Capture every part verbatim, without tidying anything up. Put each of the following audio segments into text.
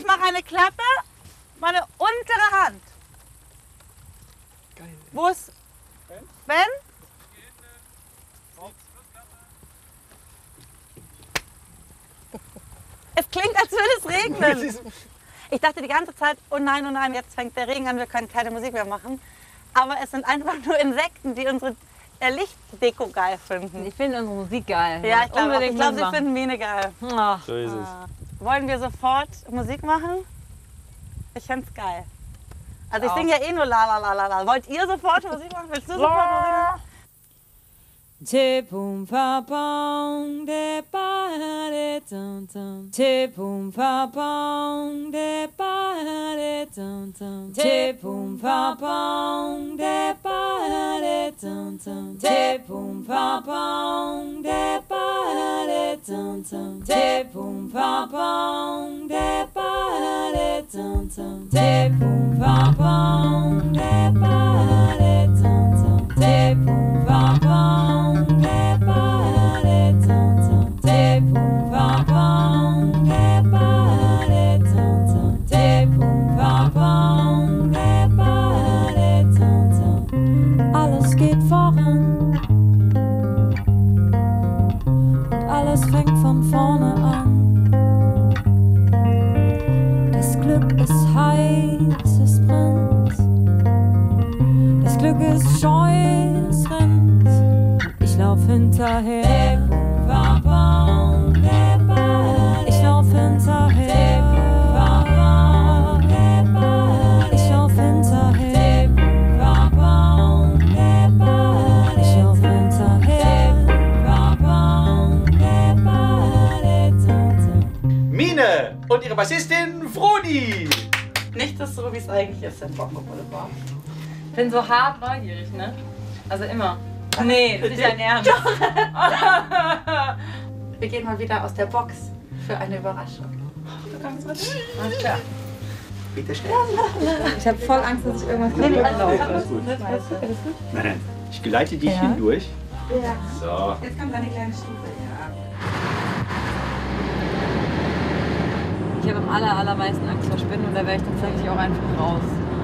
mach eine Klappe, meine untere Hand. Geil. Wo ist Ben? Es klingt, als würde es regnen. Ich dachte die ganze Zeit, oh nein, oh nein, jetzt fängt der Regen an, wir können keine Musik mehr machen. Aber es sind einfach nur Insekten, die unsere Lichtdeko geil finden. Ich finde unsere Musik geil. Ja, ich glaube, Unbedingt glaub, sie mitmachen. finden Mine geil. Ach, So ist es. Wollen wir sofort Musik machen? Ich find's geil. Also ich Auch. singe ja eh nur la la la la la. Wollt ihr sofort Musik machen? Willst du sofort Musik machen? Te pum pa pong de pa de tum tum. Te pum pa pong de pa de tum tum. Te pum pa pong de pa de tum tum. Te pum pa pong de pa de tum tum. Te pum pa pong de pa de tum tum. Te pum pa pong de pa de tum tum. Te pum pa pong. Alles geht voran und alles fängt von vorne an. Das Glück ist heiß, es brennt. Das Glück ist scheu, es rennt. Ich lauf hinterher. Ich lauf hinterher. Ich lauf hinterher. Ich lauf hinterher. Mine und ihre Bassistin Froni. Nicht das so, wie es eigentlich ist, der Bock. Ich bin so hart neugierig, ne? Also immer. Nee, das ist nicht dein Ernst. Wir gehen mal wieder aus der Box für eine Überraschung. Du kommst mit? Alles klar. Bitte schnell. Ich habe voll Angst, dass ich irgendwas Nee, nee, kaputt alles laufe. gut, alles gut, alles gut, alles gut. Nein, nein. Ich geleite dich Ja. hindurch. Ja. So. Jetzt kommt eine kleine Stufe. Ich habe am aller, allermeisten Angst vor Spinnen und da wäre ich tatsächlich auch einfach raus.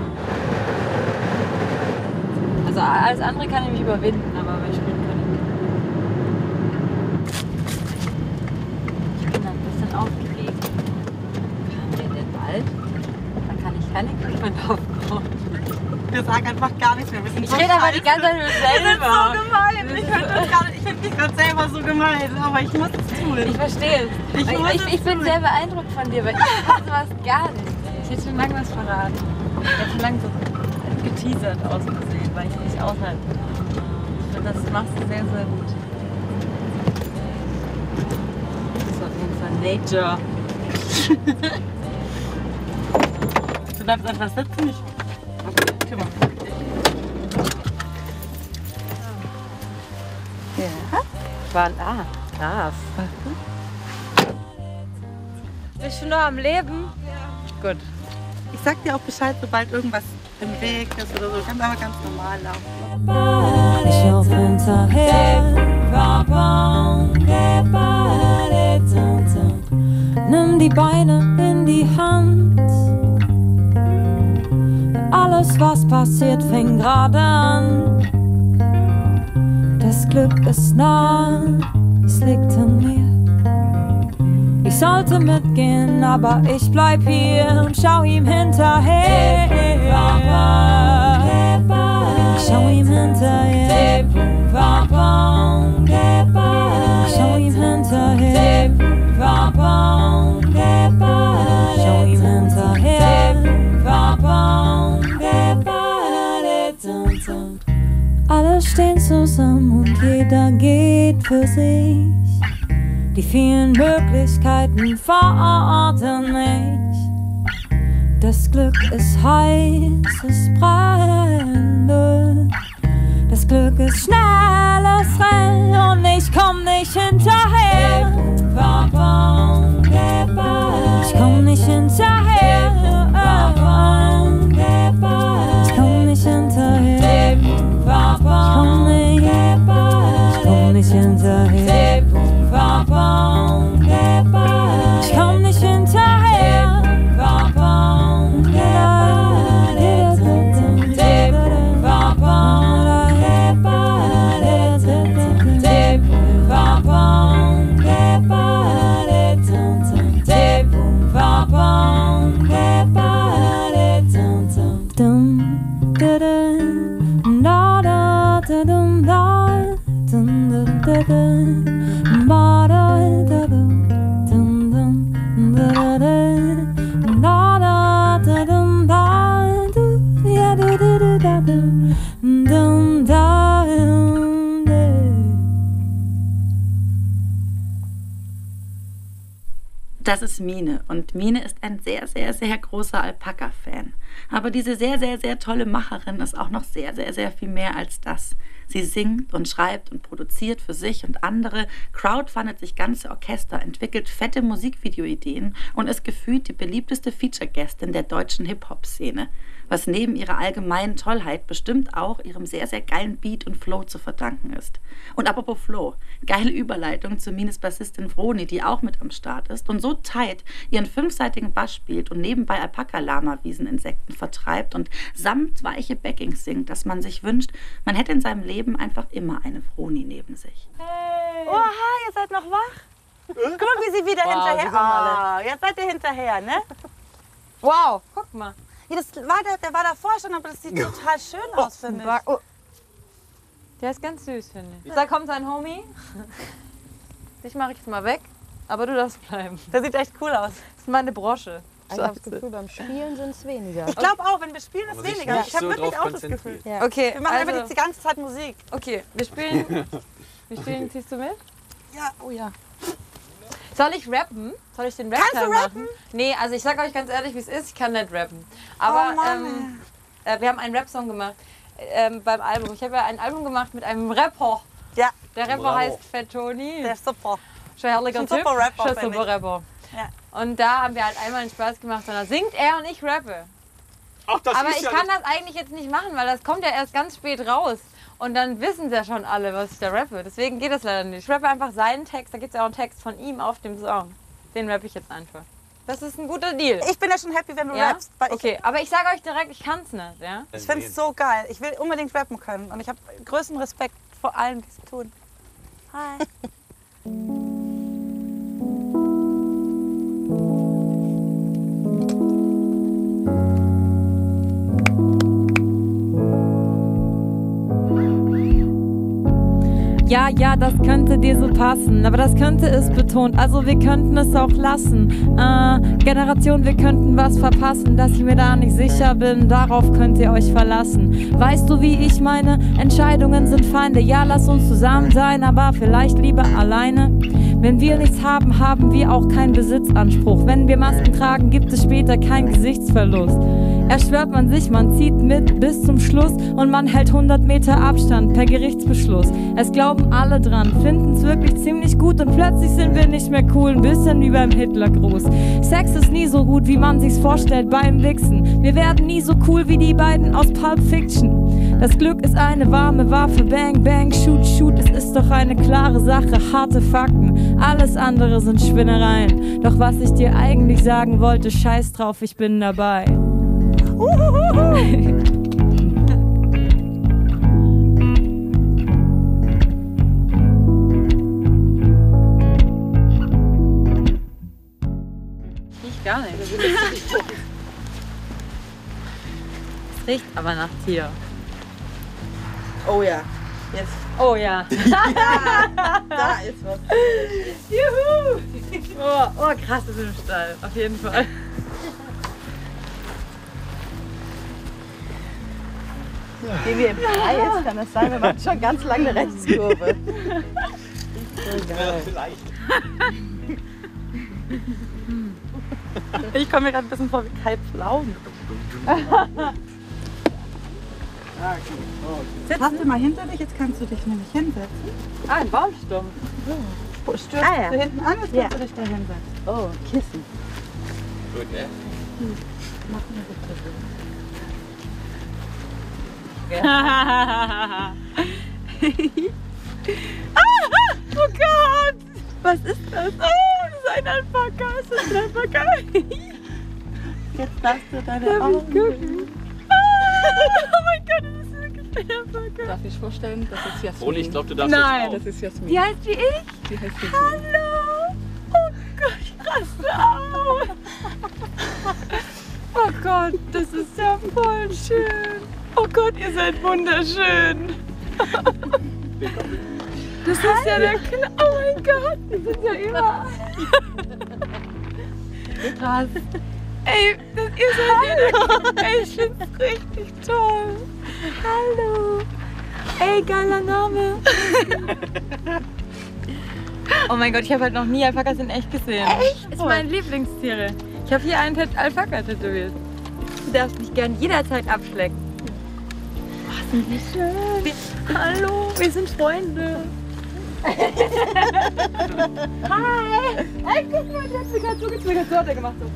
Also alles andere kann ich mich überwinden, aber bei Spinnen kann ich nicht. Ich bin ein bisschen aufgeregt. Fahren wir in den Wald? Dann kann ich keine Equipment aufbauen. Wir sagen einfach gar nichts mehr. Wir sind Ich rede aber die ganze Zeit mit mir selber. so gemein. Ich finde find mich gerade selber so gemein, aber ich muss es tun. Ich verstehe es. Ich Ich, muss ich, es ich bin tun. sehr beeindruckt von dir, weil ich kann sowas gar nicht. Ich hätte schon lange was verraten. Ich hätte schon lange so geteasert ausgesehen, weil ich es nicht aushalte. Ich finde, das machst du sehr, sehr gut. Das ist auf jeden Fall Nature. Du bleibst einfach sitzen. Ich okay, kümmere. Ja. War, ah, Gras. Bist du noch am Leben? Ja. Gut. Ich sag dir auch Bescheid, sobald irgendwas im Weg ist oder so. Kannst aber ganz normal laufen. Ich lauf hinterher. Nimm die Beine in die Hand. Alles, was passiert, fängt gerade an. Das Glück ist nah, es liegt in mir. Ich sollte mitgehen, aber ich bleib hier und schau ihm hinterher. Ich schau ihm hinterher. Ich schau ihm hinterher. Ich schau ihm hinterher. Alle stehen zusammen und jeder geht für sich. Die vielen Möglichkeiten verorten mich. Das Glück ist heiß, es brennt. Das Glück ist schnell, es rennt und ich komm nicht hinterher. Ich komm nicht hinterher. Ich komm nicht hinterher. Ich komm nicht, ich komm nicht hinterher. Ich komm nicht hinterher. ist Mine und Mine ist ein sehr, sehr, sehr großer Alpaka-Fan. Aber diese sehr, sehr, sehr tolle Macherin ist auch noch sehr, sehr, sehr viel mehr als das. Sie singt und schreibt und produziert für sich und andere, crowdfundet sich ganze Orchester, entwickelt fette Musikvideoideen und ist gefühlt die beliebteste Feature-Gästin der deutschen Hip-Hop-Szene, was neben ihrer allgemeinen Tollheit bestimmt auch ihrem sehr, sehr geilen Beat und Flow zu verdanken ist. Und apropos Flow, geile Überleitung zu Mines Bassistin Vroni, die auch mit am Start ist und so tight ihren fünfseitigen Bass spielt und nebenbei Alpaka-Lama-Wieseninsekten vertreibt und samt weiche Backings singt, dass man sich wünscht, man hätte in seinem Leben einfach immer eine Vroni neben sich. Hey. Oha, ihr seid noch wach? Guck mal, wie sie wieder Wow, hinterher... sie kommen alle. Oh, jetzt seid ihr hinterher, ne? Wow, guck mal. Ja, das war der, der war davor schon, aber das sieht total schön aus, finde ich. Oh. Der ist ganz süß, finde ich. Da kommt sein Homie. Dich mache ich jetzt mal weg, aber du darfst bleiben. Der sieht echt cool aus. Das ist meine Brosche. Ich habe das Gefühl, beim Spielen sind es weniger. Ich glaube auch, wenn wir spielen, ist sich weniger. nicht Ich habe so wirklich drauf auch das konzentrieren. Gefühl. Ja. Okay, Wir machen also, einfach die ganze Zeit Musik. okay, wir spielen. Wir spielen, ziehst du mit? Ja, oh ja. Soll ich rappen? Soll ich den Rap Kannst du rappen? machen? Nee, also ich sag euch ganz ehrlich, wie es ist, ich kann nicht rappen. Aber Oh Mann, ähm, äh, wir haben einen Rap-Song gemacht ähm, beim Album. Ich habe ja ein Album gemacht mit einem Rapper. Ja, Der Rapper Bravo. heißt Fat Tony. der ist super. Schon herrlicher Schon Typ. super Rapper, Schon finde super ich. Rapper. Ja. Und da haben wir halt einmal einen Spaß gemacht, und da singt er und ich rappe. Ach, das Aber ist ich ja kann nicht- das eigentlich jetzt nicht machen, weil das kommt ja erst ganz spät raus. Und dann wissen ja schon alle, was ich da rappe. Deswegen geht das leider nicht. Ich rappe einfach seinen Text, da gibt es ja auch einen Text von ihm auf dem Song. Den rappe ich jetzt einfach. Das ist ein guter Deal. Ich bin ja schon happy, wenn du Ja? rappst. Weil Okay, aber ich sage euch direkt, ich kann's nicht, ja? Ich, ich finde es so geil. Ich will unbedingt rappen können. Und ich habe größten Respekt vor allen, die es tun. Hi. Ja, ja, das könnte dir so passen, aber das könnte es betont, also wir könnten es auch lassen. Äh, Generation, wir könnten was verpassen, dass ich mir da nicht sicher bin, darauf könnt ihr euch verlassen. Weißt du, wie ich meine? Entscheidungen sind Feinde, ja, lass uns zusammen sein, aber vielleicht lieber alleine. Wenn wir nichts haben, haben wir auch keinen Besitzanspruch. Wenn wir Masken tragen, gibt es später keinen Gesichtsverlust. Erschwört man sich, man zieht mit bis zum Schluss und man hält hundert Meter Abstand per Gerichtsbeschluss. Es glauben alle dran, finden's wirklich ziemlich gut und plötzlich sind wir nicht mehr cool, ein bisschen wie beim Hitlergruß. Sex ist nie so gut, wie man sich's vorstellt beim Wichsen. Wir werden nie so cool wie die beiden aus Pulp Fiction. Das Glück ist eine warme Waffe, bang, bang, shoot, shoot. Es ist doch eine klare Sache, harte Fakten. Alles andere sind Spinnereien. Doch was ich dir eigentlich sagen wollte, scheiß drauf, ich bin dabei. Ich gar nicht. Es riecht aber nach Tier. Oh ja, jetzt, Oh ja. da ist was. Juhu! Oh, oh, krass ist im Stall. Auf jeden Fall. Gehen wir im Kreis, kann das sein? Wir machen schon ganz lange eine Rechtskurve. So geil. Vielleicht. Ich komme mir gerade ein bisschen vor wie Kai Pflaumen. Setz dich mal hinter dich, jetzt kannst du dich nämlich hinsetzen. Ah, ein Baumstumpf. Stürzt Ah, ja. du hinten an, jetzt Ja. kannst du dich da hinsetzen. Oh, Kissen. Gut, ne? Oh Gott! Was ist das? Oh, das ist ein Alpaka. Ist das ein Alpaka? Jetzt darfst du deine Darf Augen ich gucken? Oh mein Gott, das ist wirklich ein Alpaka. Darf ich vorstellen, das ist Jasmin. Und ich glaube, du darfst Nein. jetzt Das ist Jasmin. Die heißt wie ich? Die heißt Jasmin. Hallo! Oh Gott, ich raste auf! Oh Gott, das ist ja voll schön! Oh Gott, ihr seid wunderschön! Das ist ja der Kn Oh mein Gott, die sind ja überall! Krass! Ey, das, ihr seid ja der Ey, ich find's richtig toll! Hallo! Ey, geiler Name! Oh mein Gott, ich habe halt noch nie Alpakas in echt gesehen. Echt? Das ist meine Lieblingstiere. Ich habe hier einen Tat- Alpaka tätowiert. Du darfst mich gern jederzeit abschlecken. Oh, sind die schön. Hallo, wir sind Freunde. Hi. Ey, guck mal, der hat mir gerade zugezwickert. So hat er gemacht. So.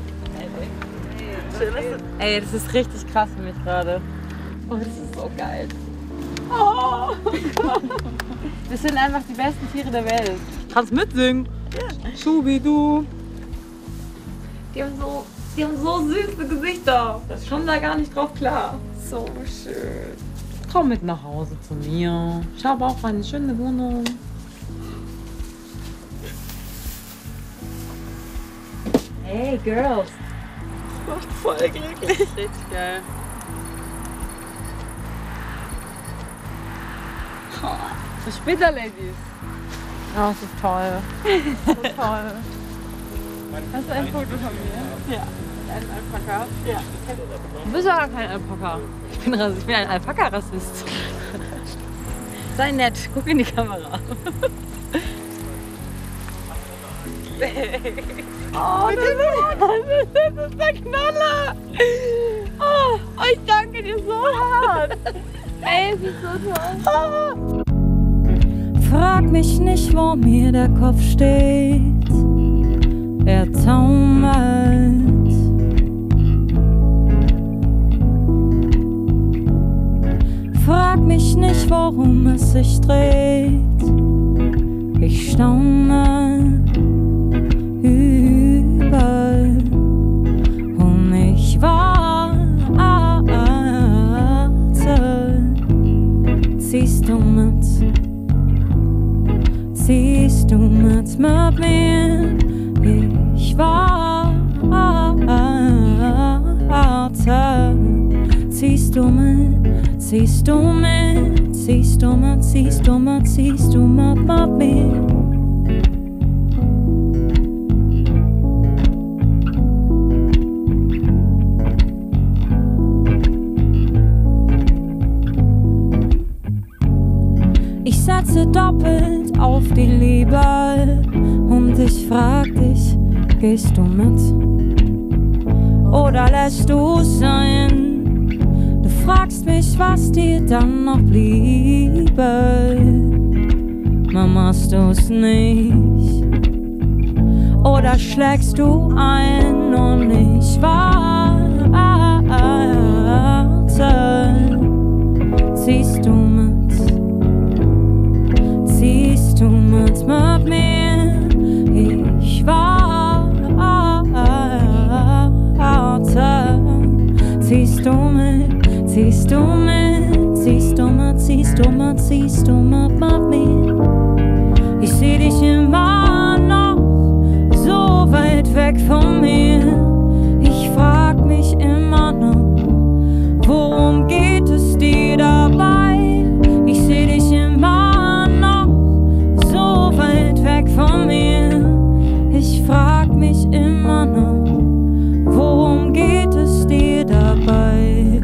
Ey, das ist richtig krass für mich gerade. Oh, das ist so geil. Oh, das sind einfach die besten Tiere der Welt. Kannst mitsingen? Ja. Schubidu. Die haben so, die haben so süße Gesichter. Ich komme da gar nicht drauf klar. So schön. Komm mit nach Hause zu mir. Ich habe auch eine schöne Wohnung. Hey, Girls. Macht voll glücklich. Richtig geil. Bis später, Ladies. Oh, das ist toll. So toll. Hast du ein Foto von mir? Ja. Ein Alpaka? Ja. Du bist aber kein Alpaka. Ich bin, Rassist. Ich bin ein Alpaka-Rassist. Sei nett, guck in die Kamera. Oh, das ist, das ist der Knaller! Oh, ich danke dir so hart! Ey, es ist so toll! Frag mich nicht, wo mir der Kopf steht, er taumelt. Frag mich nicht, worum es sich dreht, ich staune überall und ich warte. Ziehst du mit, ziehst du mit mit mir, ich warte. Ziehst du mit, ziehst du mit, ziehst du mit, ziehst du mit, ziehst du mit mit mir. Ich setze doppelt auf die Liebe und ich frag dich, gehst du mit? Oder lässt du's sein? Du fragst mich, was dir dann noch bliebe. Machst du's nicht? Oder schlägst du ein und ich warte? Ziehst du mit? Ziehst du mit mit mir? Ich warte. Ziehst du mit? Ziehst du mit? Ziehst du mit? Ziehst du mit? Ziehst du mit mit mir? Ich seh dich immer noch so weit weg von mir. Ich frag mich immer noch, worum geht es dir dabei? Ich seh dich immer noch so weit weg von mir. Ich frag mich immer noch, worum geht es dir dabei?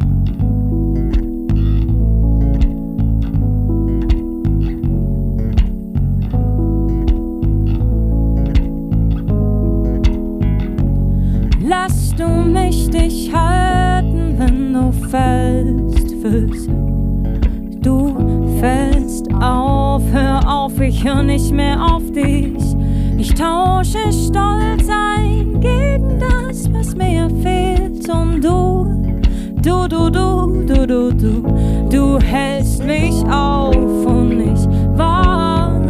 Lass du mich dich halten, wenn du fällst, fühlst du fällst auf, hör auf, ich hör nicht mehr auf dich. Ich tausche Stolz ein gegen das, was mir fehlt. Und du, du, du, du, du, du, du, du hältst mich auf und ich warte.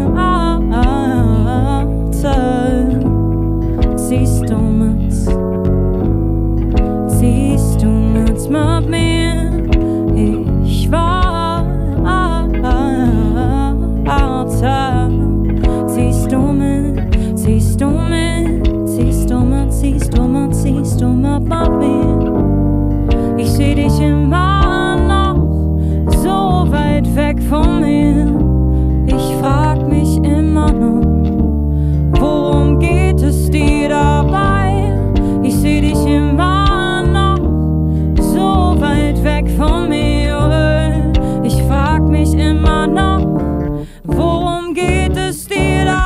Ziehst du mit, ziehst du mit mit mir? Ich warte. Ziehst du mit, ziehst du mit, ziehst du mit, ziehst du mit, ziehst du mit mit mir? Ich seh dich immer noch so weit weg von mir. Ich frag mich immer noch, worum geht es dir dabei? Ich seh dich immer noch so weit weg von mir. Ich frag mich immer noch, worum geht es dir dabei?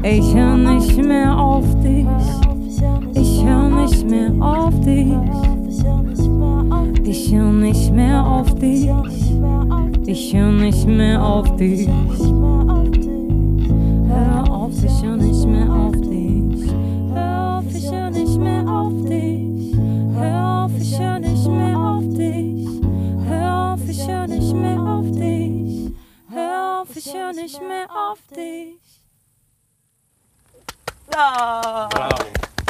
Ich hör nicht mehr auf dich. Ich hör nicht mehr auf dich. Ich hör nicht mehr auf dich. Ich hör nicht mehr auf dich. Hör auf, ich hör nicht mehr auf dich. Hör auf, ich hör nicht mehr auf dich. Hör auf, ich hör nicht mehr auf dich. Hör auf, ich hör nicht mehr auf dich. Hör auf, ich hör nicht mehr auf dich. Oh. Wow.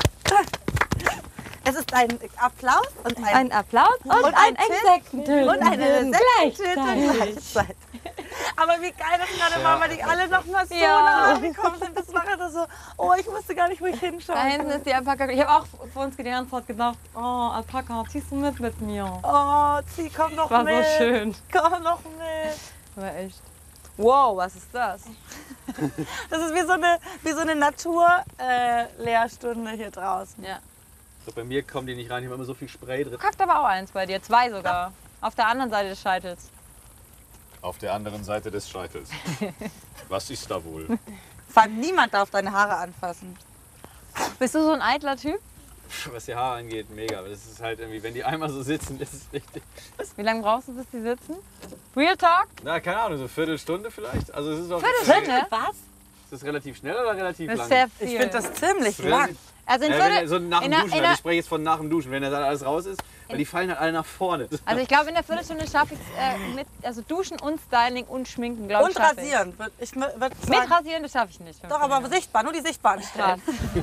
Es ist ein Applaus und ein, Ein Applaus und, und ein ein Tipp Insektentöten. und eine Insektentöte Gleichzeitig. gleichzeitig. Aber wie geil das gerade war, weil die alle noch mal so Ja. nah rangekommen sind. Das war gerade so, oh, ich wusste gar nicht, wo ich hinschauen Da hinten soll. ist die Alpaka. Ich habe auch vor uns die ganze Zeit gedacht, oh, Alpaka, ziehst du mit mit mir? Oh, zieh, komm noch War mit. so schön. Komm noch mit. War echt. Wow, was ist das? Das ist wie so eine, wie so eine Natur-Lehrstunde hier draußen. Ja. So, bei mir kommen die nicht rein, ich habe immer so viel Spray drin. Kackt aber auch eins bei dir, zwei sogar. Auf der anderen Seite des Scheitels. Auf der anderen Seite des Scheitels. Was ist da wohl? Vor allem niemand darf deine Haare anfassen. Bist du so ein eitler Typ? Was die Haare angeht, mega. Aber das ist halt irgendwie, wenn die einmal so sitzen, das ist richtig. Wie lange brauchst du, bis die sitzen? Real Talk? Na, keine Ahnung, so eine Viertelstunde vielleicht. Also es ist auch. Viertelstunde? Was? Ist das relativ schnell oder relativ Das lang? ist sehr viel. Ich finde das ziemlich lang. Relativ- Also in Äh, wenn Viertel, er so nach dem in der- Duschen, in also der- ich spreche jetzt von nach dem Duschen, wenn das alles raus ist, weil die fallen halt alle nach vorne. also ich glaube, in der Viertelstunde schaffe ich es äh, mit, also Duschen und Styling und Schminken, glaube ich. Und schaff ich. rasieren. Würd- Ich würd sagen, Mit Rasieren, das schaffe ich nicht. doch, aber sichtbar, nur die sichtbaren Stellen.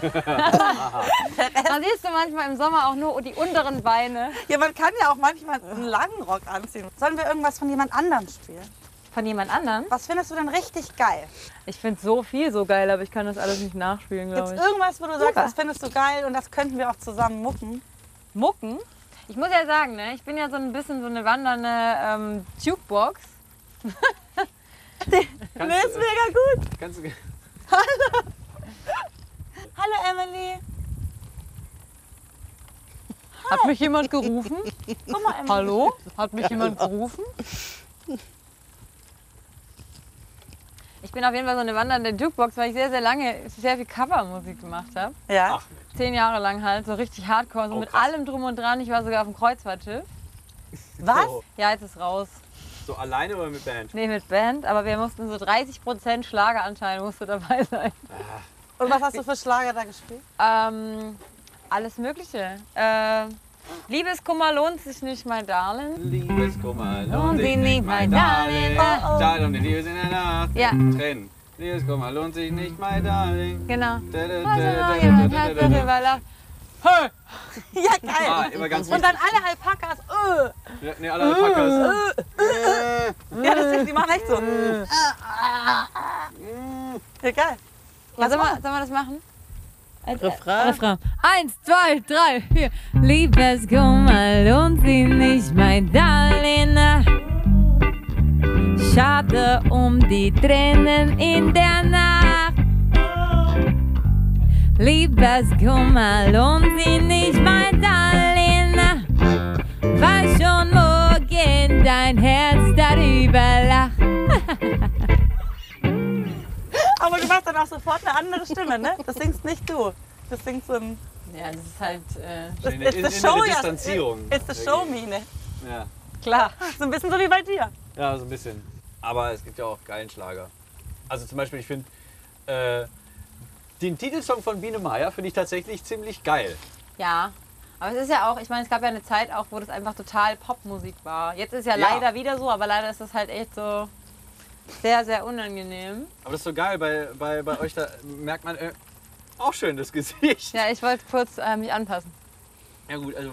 Dann siehst du manchmal im Sommer auch nur die unteren Beine Ja, man kann ja auch manchmal einen langen Rock anziehen. Sollen wir irgendwas von jemand anderem spielen? von jemand anderem. Was findest du denn richtig geil? Ich finde so viel so geil, aber ich kann das alles nicht nachspielen, Gibt glaube es ich. irgendwas, wo du sagst, Super. das findest du geil und das könnten wir auch zusammen mucken? Mucken? Ich muss ja sagen, ne, ich bin ja so ein bisschen so eine wandernde ähm, Jukebox. Nee, ist mega gut. Kannst du, Hallo Emily. Hat mich jemand gerufen? Guck mal, Emily. Hallo? Hat mich jemand gerufen? Ich bin auf jeden Fall so eine wandernde Jukebox, weil ich sehr, sehr lange sehr viel Covermusik gemacht habe. Ja. ach, Zehn Jahre lang halt, so richtig hardcore, so Oh, mit krass. allem drum und dran. Ich war sogar auf dem Kreuzfahrtschiff. Was? So, Ja, jetzt ist raus. so alleine oder mit Band? Nee, mit Band, aber wir mussten so dreißig Prozent Schlageranteil musste dabei sein. Und was hast du für Schlager da gespielt? Ähm, alles Mögliche. Äh, Liebeskummer lohnt sich nicht, mein Darling. Liebeskummer, Lohnt sich nicht, mein Darling. Oh, oh. Schade um die Liebe in der Nacht. Ja. Trennen. Liebeskummer lohnt sich nicht, mein Darling. Genau. Da, da, Also, da, jemand da, hat da, da, da. darüber lacht. Hey! Ja, Ah, geil. immer ganz Und wichtig. dann alle Alpakas. Äh. Ja, nee, alle Alpakas. Ja, das ist, die machen echt so. Ja, geil. Ja, sollen, wir, sollen wir das machen? Refrain. Refrain. Eins, zwei, drei, vier. Liebeskummer lohnt sich nicht, mein Darling. Schade um die Tränen in der Nacht. Liebeskummer lohnt sich nicht, mein Darling. Weil schon morgen dein Herz darüber lacht. Aber du machst dann auch sofort eine andere Stimme, ne? Das singst nicht du. Das singt so ein... Ja, das ist halt äh, Das In- ist in- das in Show, der ja. Distanzierung. Ist das Show-Mine. Ja. klar. So ein bisschen so wie bei dir. ja, so ein bisschen. Aber es gibt ja auch geilen Schlager. Also zum Beispiel, ich finde äh, den Titelsong von Biene Meier finde ich tatsächlich ziemlich geil. Ja, aber es ist ja auch, ich meine, es gab ja eine Zeit auch, wo das einfach total Popmusik war. Jetzt ist ja, Ja. leider wieder so, aber leider ist das halt echt so sehr, sehr unangenehm. Aber das ist so geil, bei, bei, bei euch da merkt man äh, auch schön das Gesicht. Ja, ich wollte kurz äh, mich anpassen. Ja gut, also,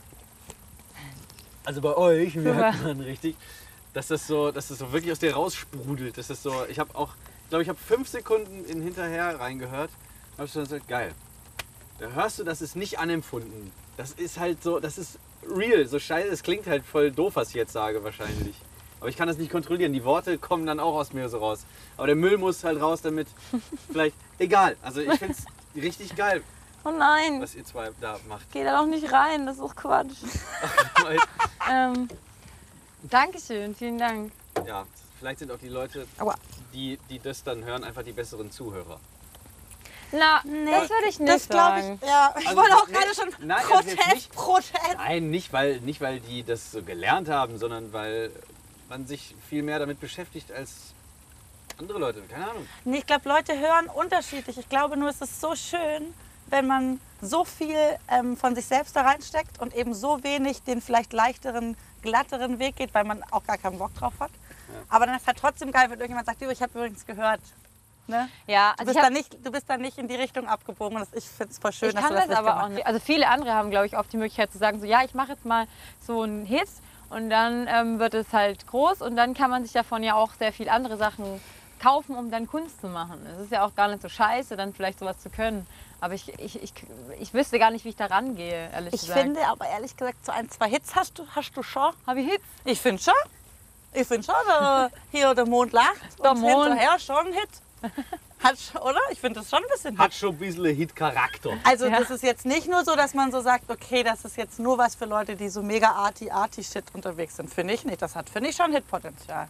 also bei euch merkt man richtig, dass das so, dass das so wirklich aus dir raussprudelt. Das ist so, ich habe auch, ich glaube, ich habe fünf Sekunden in hinterher reingehört und habe schon gesagt, geil. Da hörst du, das ist nicht anempfunden. Das ist halt so, das ist real. So scheiße, es klingt halt voll doof, was ich jetzt sage wahrscheinlich. Aber ich kann das nicht kontrollieren. Die Worte kommen dann auch aus mir so raus. Aber der Müll muss halt raus, damit vielleicht, egal. Also ich finde es richtig geil, Oh nein, was ihr zwei da macht. geh da doch nicht rein, das ist doch Quatsch. ähm, Dankeschön, vielen Dank. Ja, vielleicht sind auch die Leute, Aua. die, die das dann hören, einfach die besseren Zuhörer. Na, Nee, das würde ich nicht das glaube sagen. ich, ja. Ich Also, wollte auch nee, gerade schon nein, also jetzt Protest, nicht. Protest. Nein, nicht weil, nicht weil die das so gelernt haben, sondern weil man sich viel mehr damit beschäftigt als andere Leute. Keine Ahnung. Nee, ich glaube, Leute hören unterschiedlich. Ich glaube nur, es ist so schön, wenn man so viel ähm, von sich selbst da reinsteckt und eben so wenig den vielleicht leichteren, glatteren Weg geht, weil man auch gar keinen Bock drauf hat. Ja. Aber dann ist halt trotzdem geil, wenn irgendjemand sagt, ich habe übrigens gehört. Ne? Ja, Du also bist, ich hab, dann nicht, du bist dann nicht in die Richtung abgebogen. Und das, ich finde es voll schön, ich dass kann du das das nicht aber auch gemacht nicht. Also viele andere haben, glaube ich, oft die Möglichkeit zu sagen, so ja, ich mache jetzt mal so einen Hit und dann ähm, wird es halt groß und dann kann man sich davon ja auch sehr viel andere Sachen kaufen, um dann Kunst zu machen. Es ist ja auch gar nicht so scheiße, dann vielleicht sowas zu können. Aber ich, ich, ich, ich wüsste gar nicht, wie ich da rangehe, ehrlich Ich gesagt. finde aber ehrlich gesagt, so ein, zwei Hits hast du, hast du schon. Habe ich Hits? Ich finde schon. Ich finde schon, der, hier der Mond lacht. Der und Mond. hinterher schon ein Hit. Hat, schon- oder? Ich finde das schon ein bisschen Hit. Hat schon ein bisschen Hit-Charakter. Also Ja. das ist jetzt nicht nur so, dass man so sagt, okay, das ist jetzt nur was für Leute, die so mega arty-arty-shit unterwegs sind. Finde ich nicht. Das hat, finde ich, schon Hitpotenzial.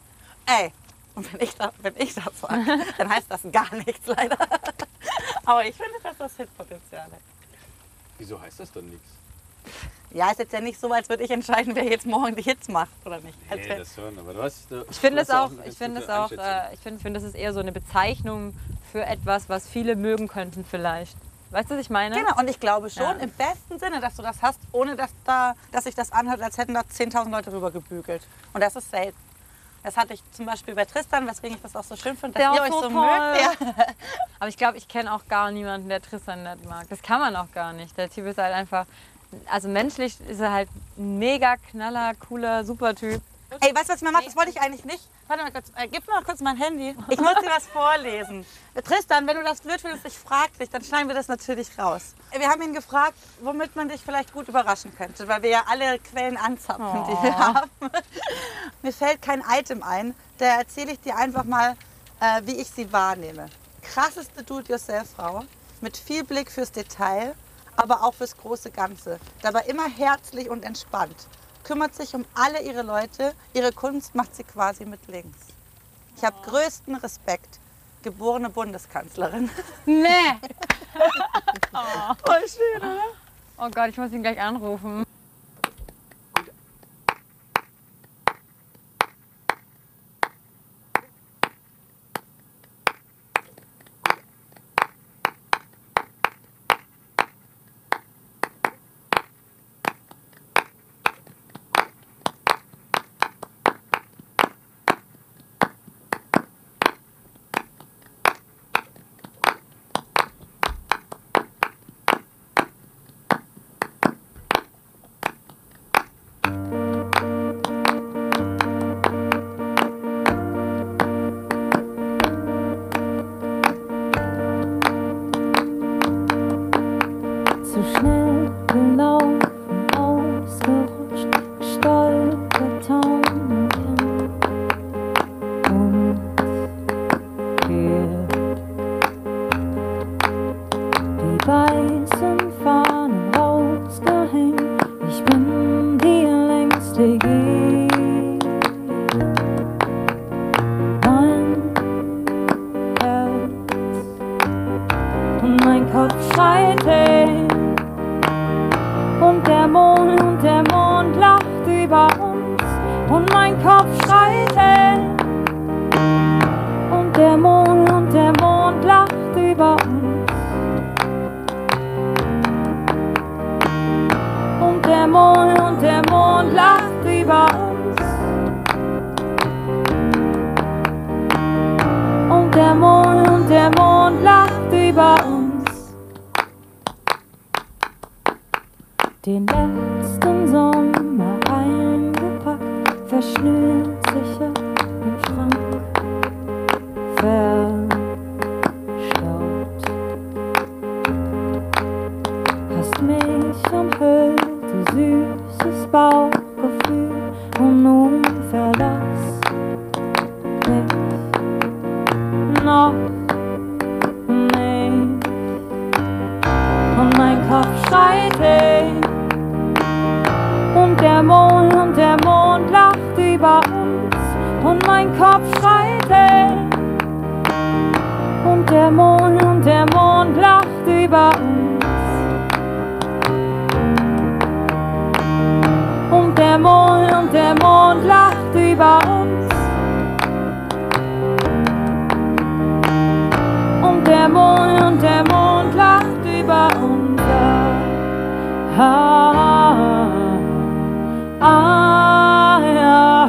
Ey, und wenn ich, da, wenn ich das sage, dann heißt das gar nichts leider. Aber ich finde, dass das Hitpotenzial hat. Wieso heißt das dann nichts? Ja, ist jetzt ja nicht so, als würde ich entscheiden, wer jetzt morgen die Hits macht oder nicht. Als Nee, wär- das schon, aber du hast. Du Ich finde es hast auch, eine ich finde gute es auch, Einschätzung. äh, ich finde, finde, das ist eher so eine Bezeichnung für etwas, was viele mögen könnten vielleicht. Weißt du, was ich meine? Genau, und ich glaube schon Ja. im besten Sinne, dass du das hast, ohne dass, da, dass sich das anhört, als hätten da zehntausend Leute rüber gebügelt. Und das ist selten. Das hatte ich zum Beispiel bei Tristan, weswegen ich das auch so schön finde, dass Der ihr auch euch so so toll. mögt. Ja. Aber ich glaube, ich kenne auch gar niemanden, der Tristan nicht mag. Das kann man auch gar nicht. Der Typ ist halt einfach, also menschlich ist er halt ein mega knaller, cooler, super Typ. Ey, weißt du, was mir macht? Das wollte ich eigentlich nicht. Warte mal kurz, äh, gib mir mal kurz mein Handy. Ich muss dir was vorlesen. Äh, Tristan, wenn du das blöd findest, ich frag dich, dann schneiden wir das natürlich raus. Äh, Wir haben ihn gefragt, womit man dich vielleicht gut überraschen könnte, weil wir ja alle Quellen anzapfen, die wir haben. Mir fällt kein Item ein, da erzähle ich dir einfach mal, äh, wie ich sie wahrnehme. Krasseste Do-it-yourself-Frau, mit viel Blick fürs Detail, aber auch fürs große Ganze. Dabei immer herzlich und entspannt. Kümmert sich um alle ihre Leute. Ihre Kunst macht sie quasi mit links. Ich habe größten Respekt. Geborene Bundeskanzlerin. Nee! Voll schön, oder? Oh Gott, ich muss ihn gleich anrufen. Zu schnell gelaufen, ausgerutscht, gestolpert, taumelnd und hier die weißen Fahnen rausgehängt. Ich bin dir längst gegeben. Mein Herz und mein Kopf schreit hey. Und der Mond, und der Mond lacht über uns. Und mein Kopf schreit hey. Und der Mond, und der Mond lacht über uns. Und der Mond, und der Mond lacht über uns. Und der Mond, und der Mond lacht über uns. Den letzten Sommer eingepackt, verschnürt sicher im Schrank, verstaubt. Hast mich umhüllt, du süßes Bauchgefühl, und nun verlass mich noch nicht. Und mein Kopf schreit hey. Und der Mond, und der Mond lacht über uns. Und mein Kopf schreit hey. Und der Mond, und der Mond Und der Mond, und der Mond lacht über unser Haus. Ah, ja,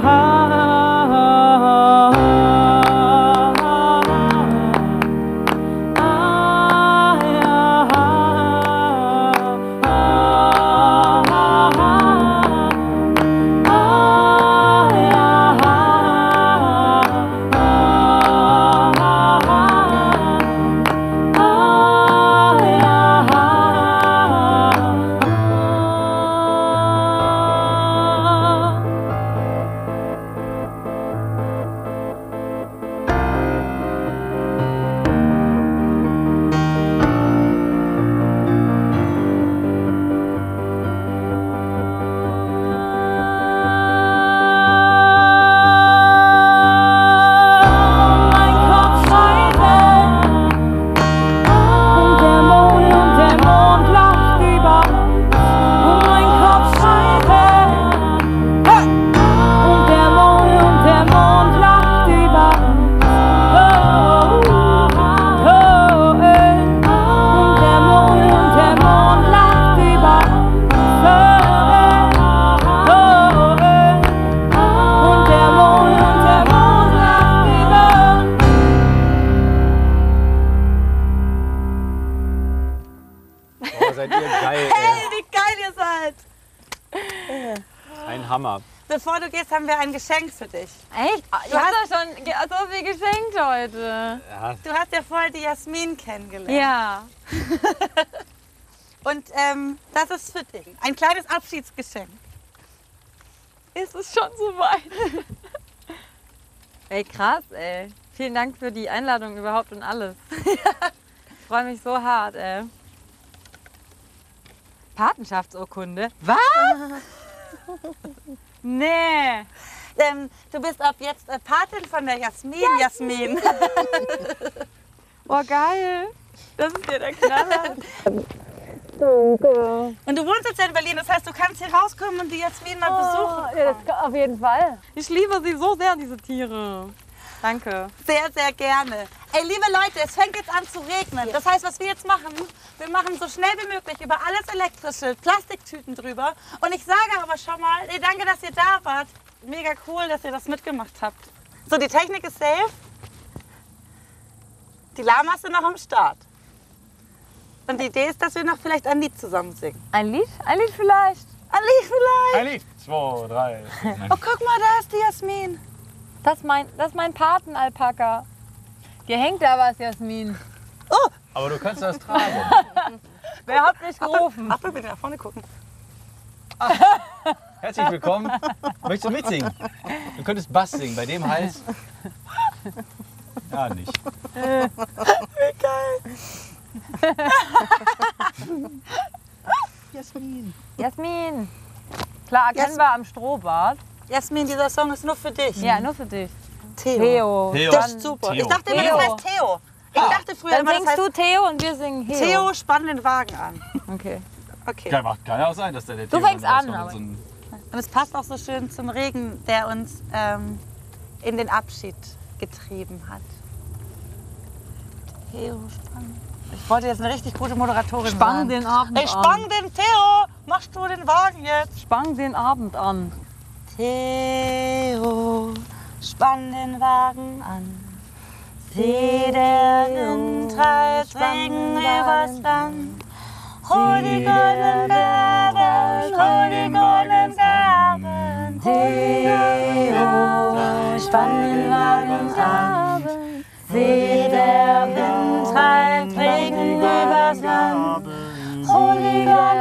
Seid ihr geil, Hey, ey. wie geil ihr seid! Ein Hammer. Bevor du gehst, haben wir ein Geschenk für dich. Echt? Du Du hast hast- doch schon ge- so viel geschenkt heute. Ja, Du hast ja vorher die Jasmin kennengelernt. Ja. Und ähm, das ist für dich. Ein kleines Abschiedsgeschenk. Ist es schon so weit? Ey, krass, ey. Vielen Dank für die Einladung überhaupt und alles. Ich freue mich so hart, ey. Patenschaftsurkunde? Was? Nee. Ähm, du bist ab jetzt äh, Patin von der Jasmin. Jasmin. Oh, geil. Das ist ja der Knaller. Und du wohnst jetzt ja in Berlin, das heißt, du kannst hier rauskommen und die Jasmin mal besuchen. Ja, das auf jeden Fall. Ich liebe sie so sehr, diese Tiere. Danke. Sehr, sehr gerne. Ey, liebe Leute, es fängt jetzt an zu regnen. Das heißt, was wir jetzt machen, wir machen so schnell wie möglich über alles Elektrische Plastiktüten drüber. Und ich sage aber schon mal, ey, danke, dass ihr da wart. Mega cool, dass ihr das mitgemacht habt. So, die Technik ist safe. Die Lamas sind noch am Start. Und die Idee ist, dass wir noch vielleicht ein Lied zusammen singen. Ein Lied? Ein Lied vielleicht? Ein Lied vielleicht. Ein Lied. Zwei, drei. Oh, guck mal, da ist die Jasmin. Das ist mein, das ist mein Patenalpaka. Dir hängt da was, Jasmin. Aber du kannst das tragen. Wer hat mich gerufen? Ach, wir bitte nach vorne gucken. Herzlich willkommen. Möchtest du mitsingen? Du könntest Bass singen, bei dem Hals. Ja, nicht. Wie geil. Jasmin. Jasmin. Klar, erkennbar am Strohbart. Jasmin, dieser Song ist nur für dich. Ja, nur für dich. Theo. Theo. Theo. Das ist super. Theo. Ich dachte immer, Theo. das heißt Theo. Ich dachte früher Dann immer, das singst heißt du Theo und wir singen Theo. Theo, spann den Wagen an. Okay. Okay. Ja, macht kann ja auch sein, dass der, der Du Theo fängst dann an, rauskommt und aber- so ein- Und es passt auch so schön zum Regen, der uns ähm, in den Abschied getrieben hat. Theo, spann. Ich wollte jetzt eine richtig gute Moderatorin Spang sein. den Abend Ich spann an. den Theo. Machst du den Wagen jetzt? Spang den Abend an. Theo, spann den Wagen an. Sieh, der Wind treibt Regen übers Land. Hol die goldenen Gaben, hol die goldenen Gaben. Theo, spann den Wagen an. Sieh, der Wind treibt Regen übers Land. Hol die goldenen